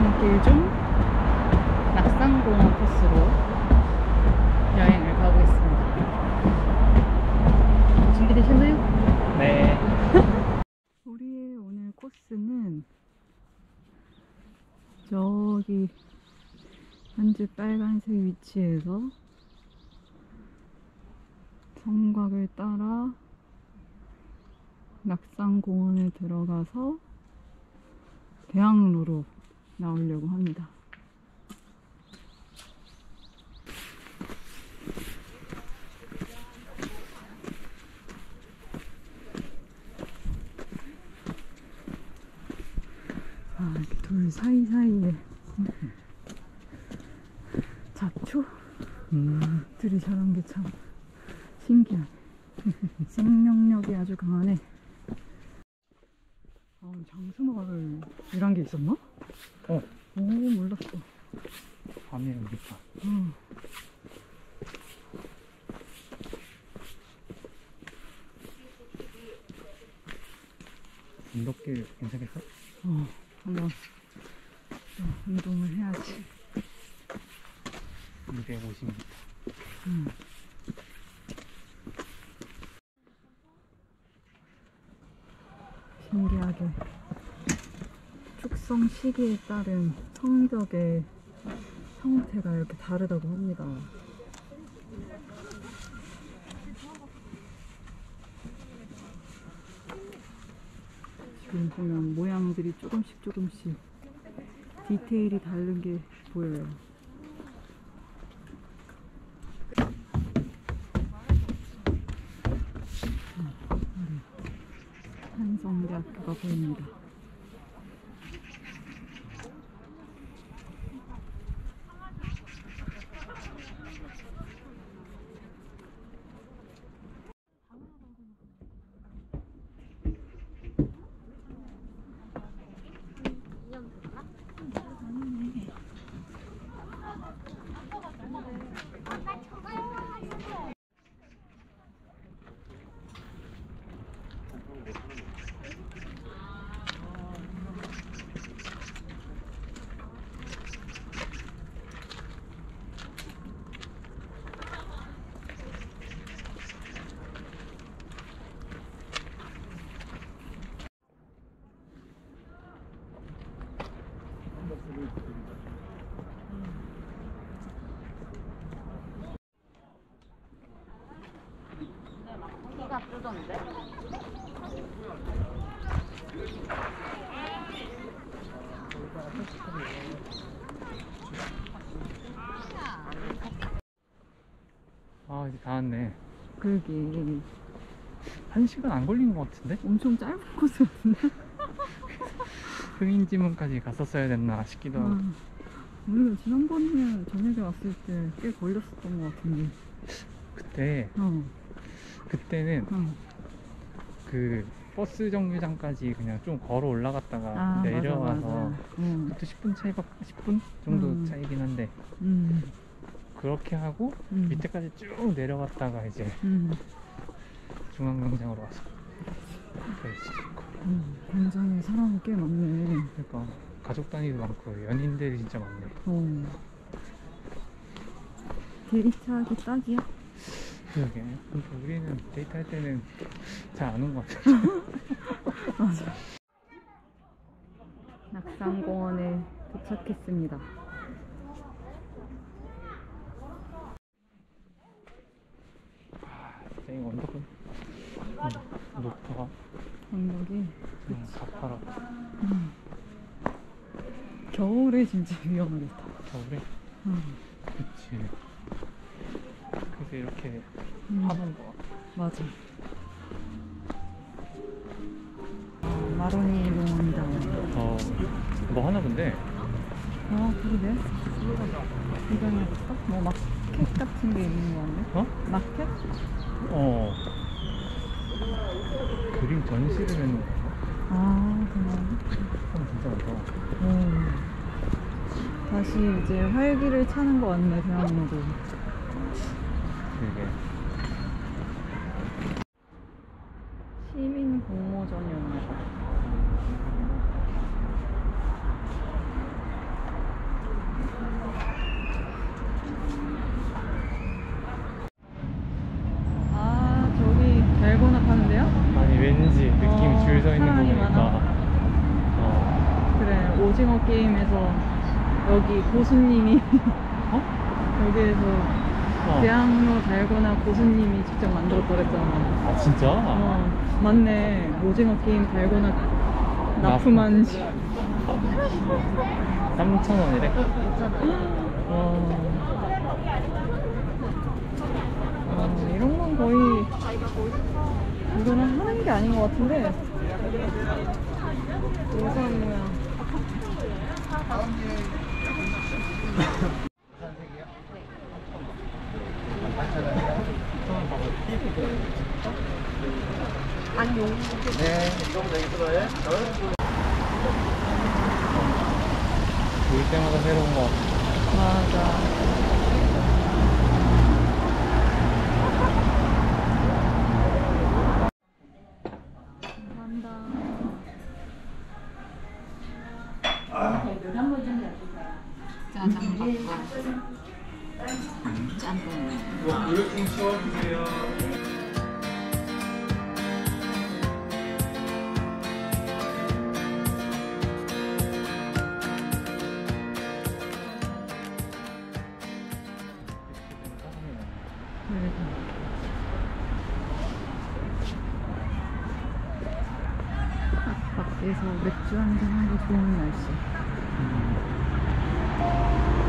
지름길 중 낙산공원 코스로 여행을 가고 있습니다. 준비되셨나요? 네. 우리의 오늘 코스는 저기 현재 빨간색 위치에서 성곽을 따라 낙산공원에 들어가서 대학로로 나오려고 합니다. 이렇게 돌 사이사이에 잡초들이 자란 게 참 신기하네. 생명력이 아주 강하네. 장수마을이란 게 있었나? 오, 몰랐어. 밤에 오니까. 운동길 괜찮겠어? 한번 운동을 해야지. 250m. 신기하게 축성 시기에 따른 성벽의 형태가 이렇게 다르다고 합니다. 지금 보면 모양들이 조금씩 디테일이 다른 게 보여요. 한성대학교가 보입니다. 키가 뜨던데? 이제 다 왔네. 그러게 1시간 안 걸린 것 같은데? 엄청 짧은 코스 같은데? 흥인지문까지 갔었어야 됐나 싶기도 하고. 우리가 지난번에 저녁에 왔을 때 꽤 걸렸었던 것 같은데. 그때는 그 버스 정류장까지 그냥 좀 걸어 올라갔다가 내려와서 그것도 10분 차이가 10분 정도 차이긴 한데 그렇게 하고 밑에까지 쭉 내려갔다가 이제 중앙광장으로 와서 굉장히 사람이 꽤 많네. 그러니까 가족 단위도 많고 연인들이 진짜 많네. 데이트하기 딱이야. 그러게. 근데 우리는 데이트할 때는 잘 안 온 것 같아. 맞아. 낙산공원에 도착했습니다. 진짜 이 언덕은 높아. 언덕이 가파라. 겨울에 진짜 위험하겠다. 겨울에? 그치. 그래서 이렇게 하는 거. 맞아. 마로니 농원이다. 뭐 하나 본데? 그러게. 구경해볼까? 뭐 마켓 같은 게 있는 거 같네? 마켓? 그림 전시를 해놓은 거. 그냥. 진짜 많다. 다시 이제 활기를 차는 거 같네, 대학로도. 그게 시민 공모전이었나 봐. 줄 서 있는 거 사람이 보니까 많아. 그래, 오징어 게임에서 여기 고수님이 여기에서 대학로 달고나 고수님이 직접 만들었다랬잖아. 아 진짜? 맞네. 오징어 게임 달고나 납품한 3,000원이래? 이런 건 거의 이거는 하는 게 아닌 것 같은데. 우산 모양. 볼 때마다 새로운 거 같아. 맞아. 짜장 먹고 짬뽕. 그릇 좀 치워주세요. 밖에서 맥주 한잔 하기 좋은 날씨.